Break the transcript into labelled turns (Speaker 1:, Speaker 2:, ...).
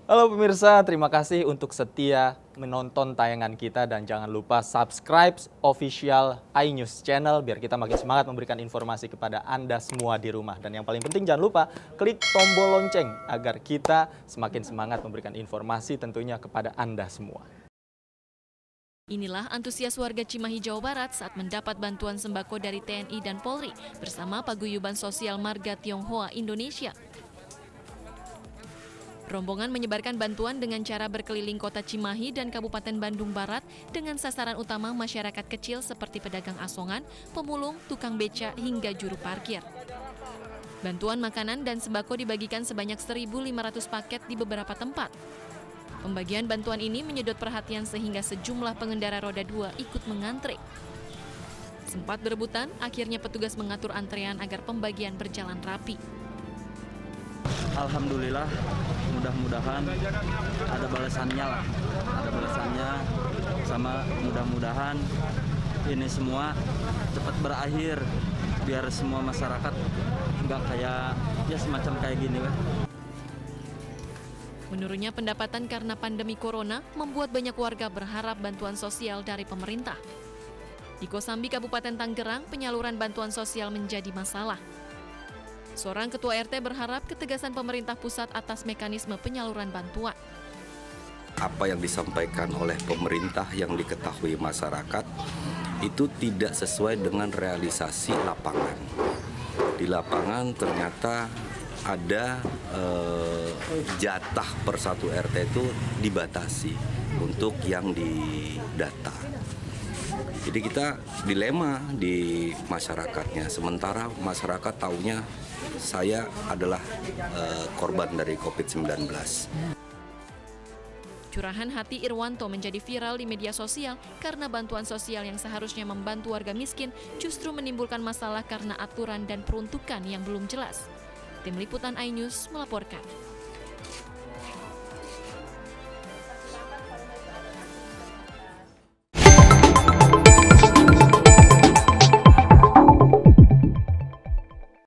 Speaker 1: Halo pemirsa, terima kasih untuk setia menonton tayangan kita dan jangan lupa subscribe official iNews Channel biar kita makin semangat memberikan informasi kepada Anda semua di rumah. Dan yang paling penting jangan lupa klik tombol lonceng agar kita semakin semangat memberikan informasi tentunya kepada Anda semua.
Speaker 2: Inilah antusias warga Cimahi, Jawa Barat saat mendapat bantuan sembako dari TNI dan Polri bersama Paguyuban Sosial Marga Tionghoa Indonesia. Rombongan menyebarkan bantuan dengan cara berkeliling kota Cimahi dan Kabupaten Bandung Barat dengan sasaran utama masyarakat kecil seperti pedagang asongan, pemulung, tukang beca, hingga juru parkir. Bantuan makanan dan sembako dibagikan sebanyak 1.500 paket di beberapa tempat. Pembagian bantuan ini menyedot perhatian sehingga sejumlah pengendara roda 2 ikut mengantre. Sempat berebutan, akhirnya petugas mengatur antrean agar pembagian berjalan rapi.
Speaker 3: Alhamdulillah, mudah-mudahan ada balasannya lah, sama mudah-mudahan ini semua cepat berakhir biar semua masyarakat nggak kayak ya semacam kayak gini lah.
Speaker 2: Menurutnya pendapatan karena pandemi corona membuat banyak warga berharap bantuan sosial dari pemerintah. Di Kosambi, Kabupaten Tangerang, penyaluran bantuan sosial menjadi masalah. Seorang ketua RT berharap ketegasan pemerintah pusat atas mekanisme penyaluran bantuan.
Speaker 4: Apa yang disampaikan oleh pemerintah yang diketahui masyarakat itu tidak sesuai dengan realisasi lapangan. Di lapangan ternyata ada jatah per satu RT itu dibatasi untuk yang didata. Jadi kita dilema di masyarakatnya, sementara masyarakat taunya saya adalah korban dari COVID-19.
Speaker 2: Curahan hati Irwanto menjadi viral di media sosial karena bantuan sosial yang seharusnya membantu warga miskin justru menimbulkan masalah karena aturan dan peruntukan yang belum jelas. Tim Liputan iNews melaporkan.